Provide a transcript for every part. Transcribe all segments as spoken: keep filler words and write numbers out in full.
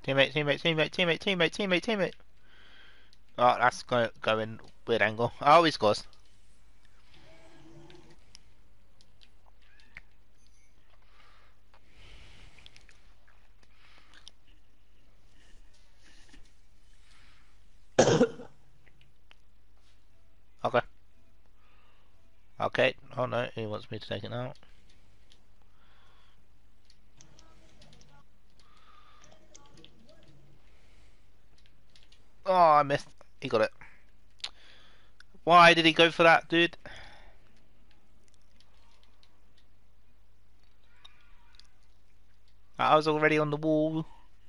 Teammate, teammate, teammate, teammate, teammate, teammate, teammate. Oh, that's going going weird angle. Oh, he scores. Okay. Okay. Oh no, he wants me to take it now. Oh, I missed. He got it. Why did he go for that, dude? I was already on the wall.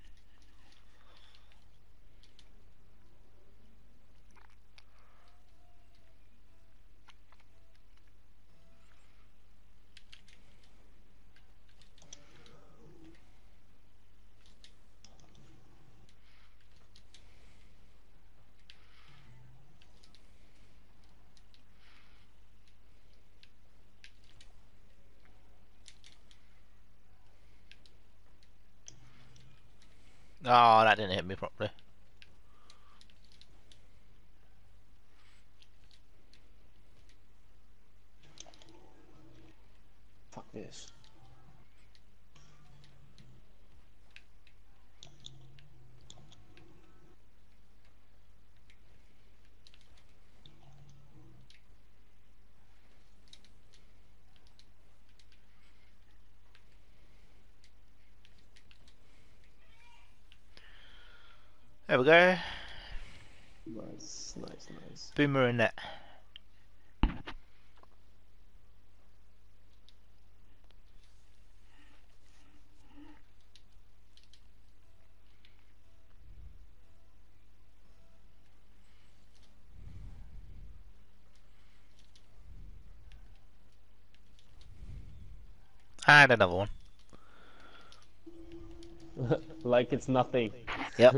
Oh, that didn't hit me properly. Fuck this. There we go. Nice, nice, nice. Boomer in net. And another one. Like it's nothing. Yep.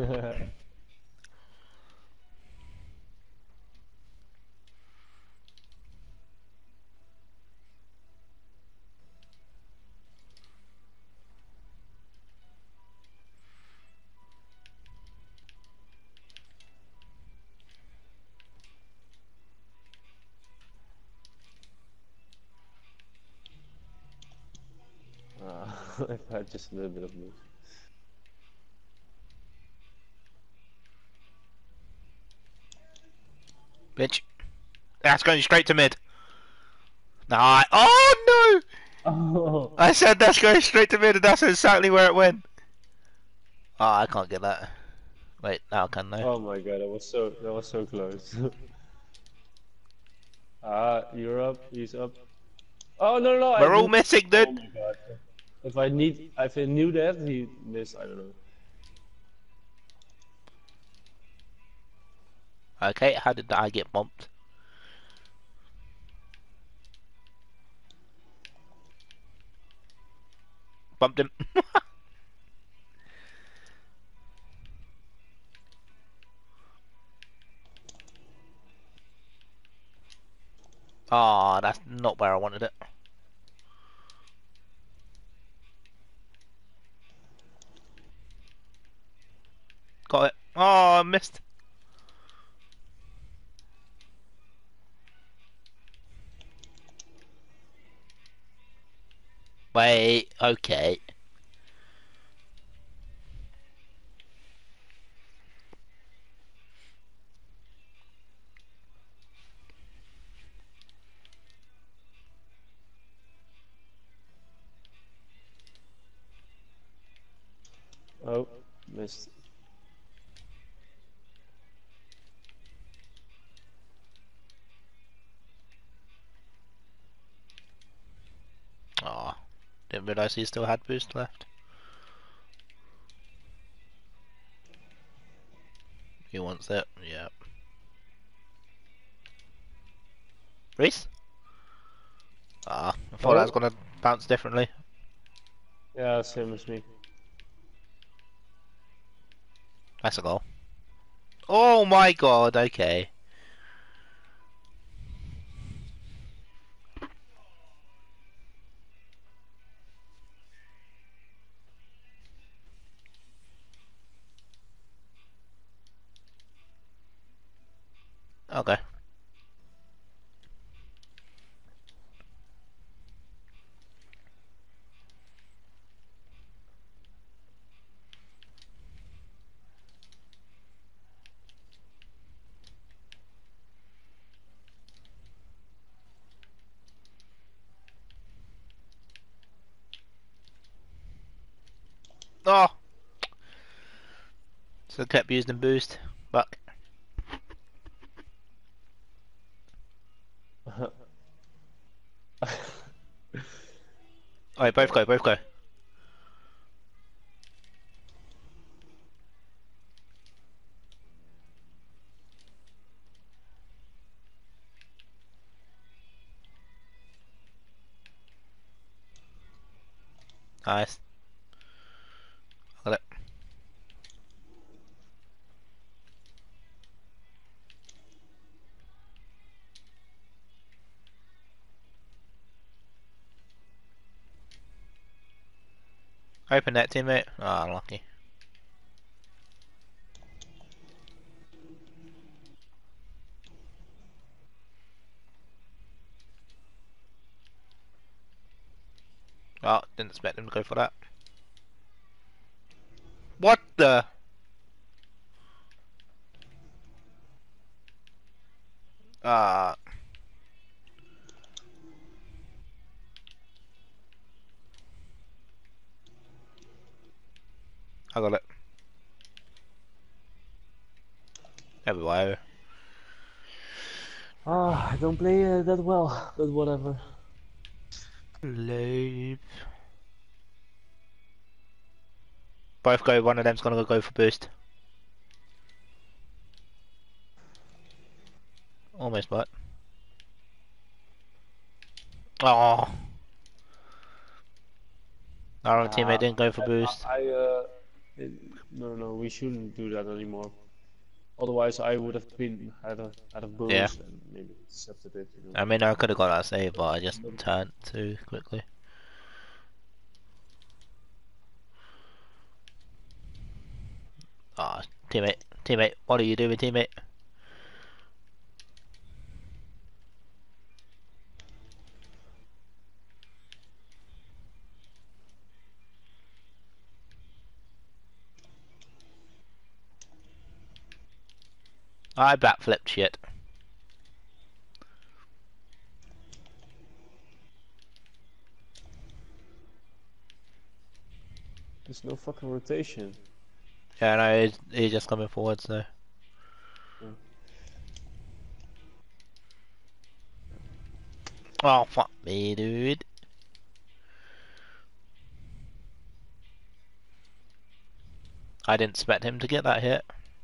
Uh, I've had just a little bit of loose. Bitch. That's going straight to mid. Nah. Oh no! Oh, I said that's going straight to mid, and that's exactly where it went. Oh, I can't get that. Wait, now I can though. oh my god, that was so that was so close. Ah, you're up. He's up. Oh no, no, no, I We're all didn't. missing, Oh dude. my god. If I need, if I knew that he missed, I don't know. Okay, how did I get bumped? Bumped him. Oh, that's not where I wanted it. Got it. Oh, I missed. Wait, okay. Oh, missed. Oh, didn't realise he still had boost left. He wants it, yeah. Reese? Ah, I thought that was Oh, gonna bounce differently. yeah, same as me. That's a goal. Oh my god, okay. Okay. Oh! So kept using boost. Fuck. Alright, both Okay. go, both go. Nice. Got it. Open that teammate. Ah, oh, unlucky. Oh, didn't expect him to go for that. What the? Ah. I got it. Everywhere. Ah, I don't play uh, that well, but whatever. Leave. Both go, one of them's gonna go for boost. Almost, but. Oh. Our own teammate Ah, didn't go for boost. I, I uh, it, no, no, we shouldn't do that anymore. Otherwise, I would have been had a had a Yeah. boost and maybe accepted it. You know. I mean, I could have got that save, but I just turned too quickly. Ah, oh, teammate, teammate, what are you doing, teammate? I backflipped shit. There's no fucking rotation. Yeah, no, he's, he's just coming forward, so. Yeah. Oh, fuck me, dude. I didn't expect him to get that hit.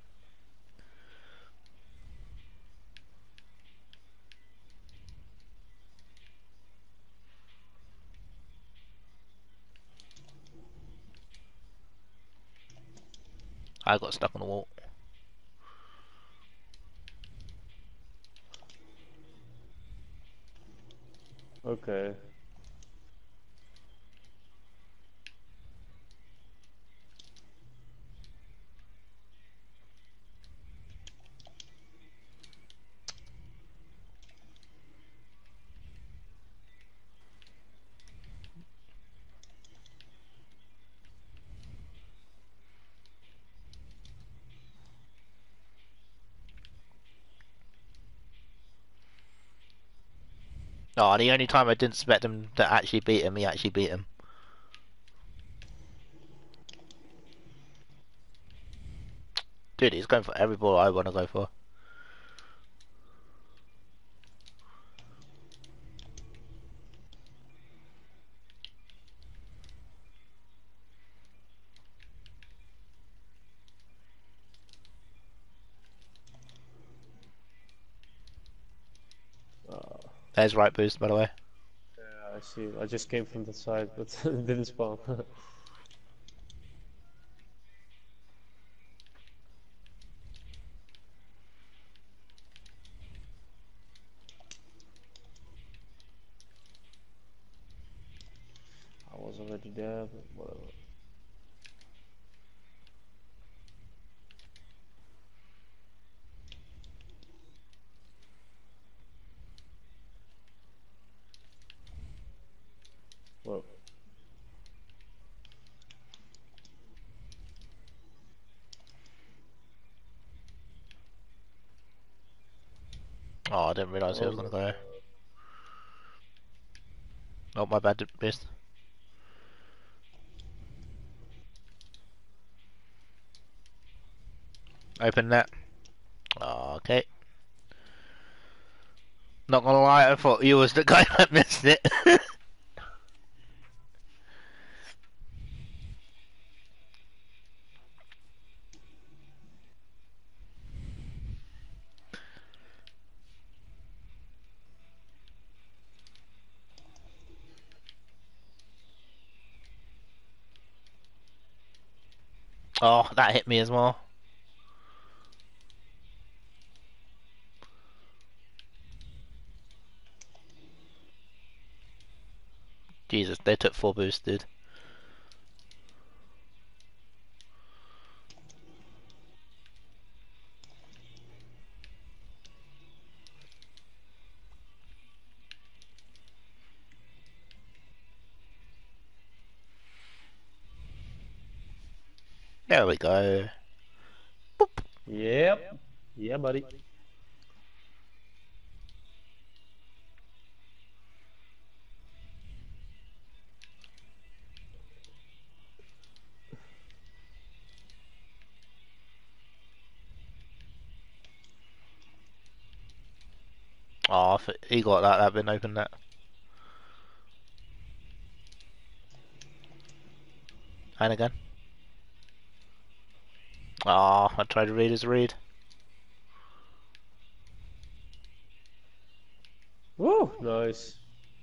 I got stuck on the wall. Okay. Oh, the only time I didn't expect him to actually beat him, he actually beat him. Dude, he's going for every ball I want to go for. Uh, There's right boost, by the way. yeah, I see. I just came from the side, but it didn't spawn. I was already there, but whatever. Oh, I didn't realise he was Oh, gonna go. Oh, my bad, missed. Open that. Oh, okay. Not gonna lie, I thought you was the guy that missed it. Oh, that hit me as well. Jesus, they took four boosts, dude. There we go. Boop. yep. Yeah, buddy. Oh, if he got that, that'd been open that. And again. Oh, I tried to read his read. Woo, nice.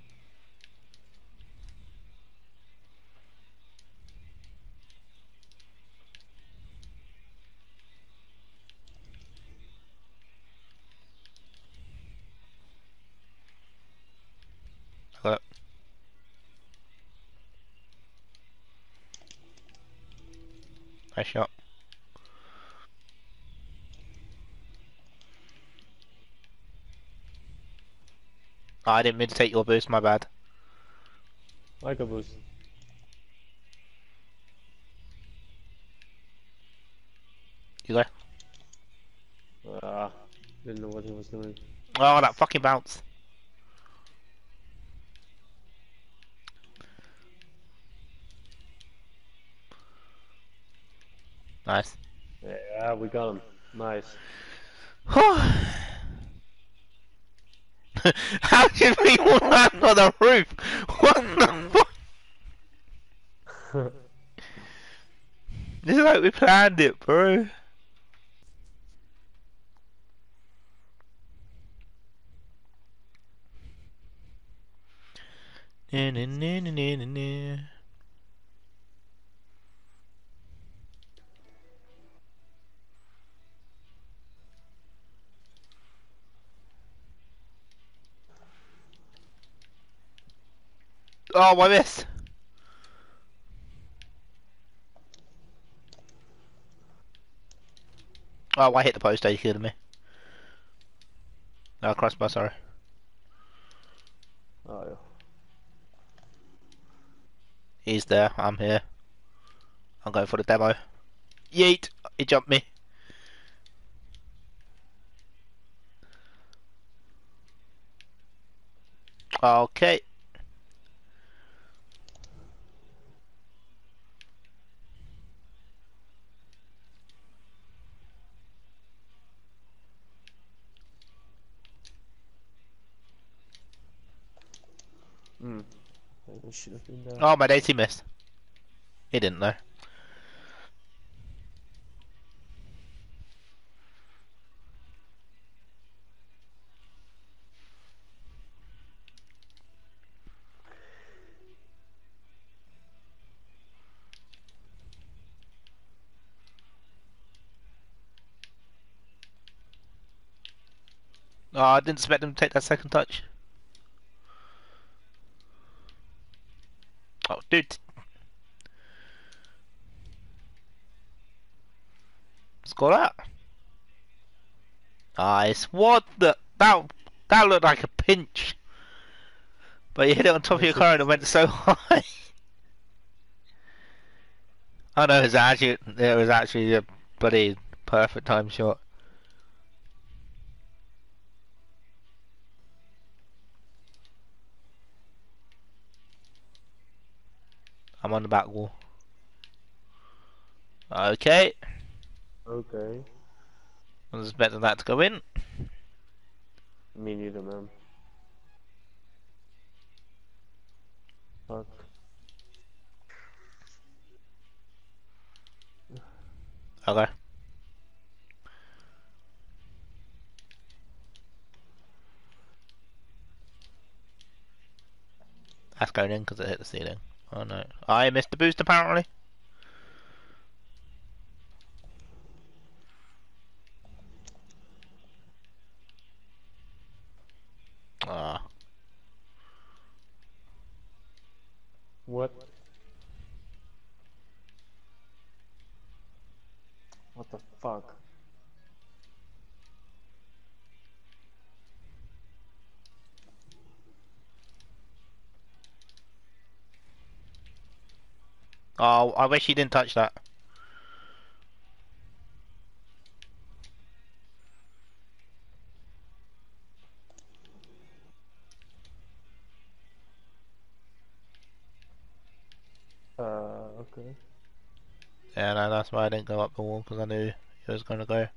Got it. Nice shot. Oh, I didn't mean to take your boost, my bad. I can boost. You go. Ah, didn't know what he was doing. Oh, that fucking bounce. Nice. Yeah, we got him. Nice. How did we land on the roof? What the fuck? This is like we planned it, bro. Na, na, na, na, na, na. Oh, I missed. Oh, I hit the post. Are you kidding me? No, crossbar, sorry. Oh, yeah. He's there. I'm here. I'm going for the demo. Yeet! He jumped me. Okay. Hmm. We should have been there. Oh, my daisy missed. He didn't know. Oh, I didn't expect him to take that second touch. Oh, dude. Score that. Nice. What the? That, that looked like a pinch. But you hit it on top of your That's car and it went so high. Oh no, it was actually, it was actually a bloody perfect time shot. I'm on the back wall. Okay. Okay. I was expecting that to go in. Me neither, man. Fuck. Okay. That's going in because it hit the ceiling. Oh no. I missed the boost apparently. Ah. What? What the fuck? Oh, I wish he didn't touch that. Uh, okay. Yeah, no, that's why I didn't go up the wall because I knew he was gonna go.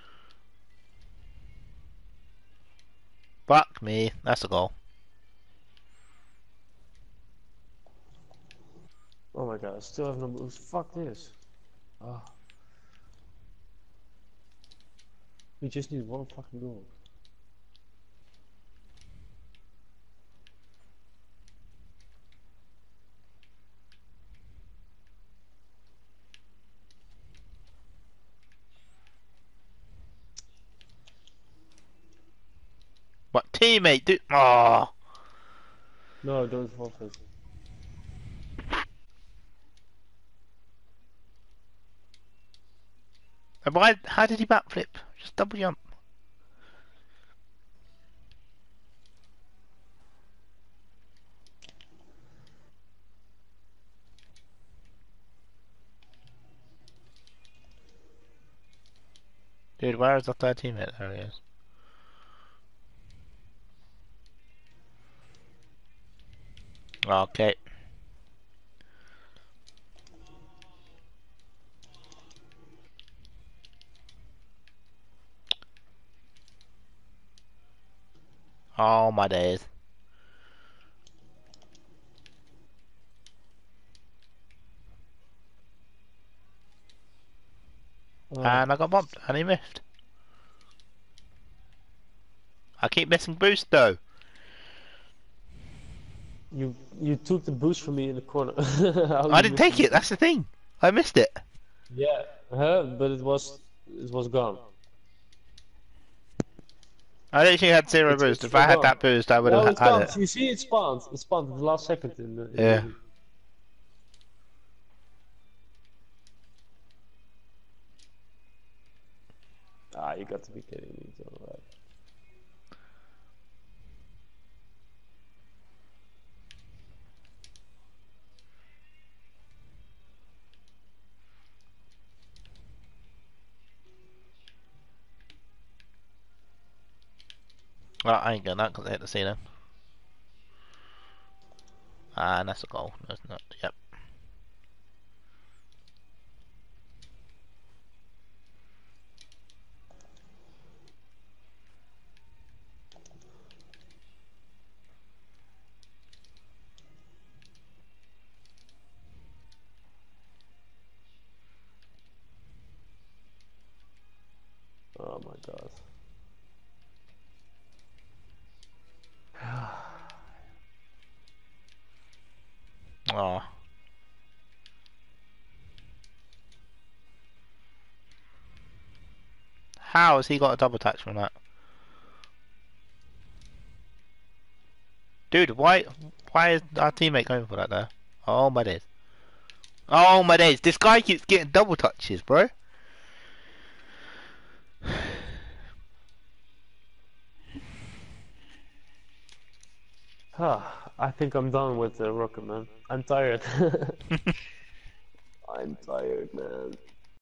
Fuck me, that's a goal. Oh my god, I still have no boost. Fuck this. Ah. We just need one fucking goal. What teammate? Do oh. No, don't forfeit. And why? How did he backflip? Just double jump. Dude, where is the third teammate? There he is. Okay. Oh my days. Oh. And I got bumped and he missed. I keep missing boost though. You you took the boost from me in the corner. How I you didn't missed take the it, boost? that's the thing. I missed it. Yeah, huh? But it was it was gone. I literally had zero It's boost. it's If still I had gone. that boost, I would No, have it's had gone. it. You see, it spawned. It spawned at the last second in the in the Yeah. movie. Ah, you got to be kidding me, alright. Well, I ain't getting that because I hit the ceiling. Ah, and that's a goal. No, it's not. Yep. Oh my god. Oh. How has he got a double touch from that? Dude, why why is our teammate going for that there? Oh my days. Oh my days. This guy keeps getting double touches, bro. Ah, I think I'm done with the rocket, man. I'm tired. I'm tired, man.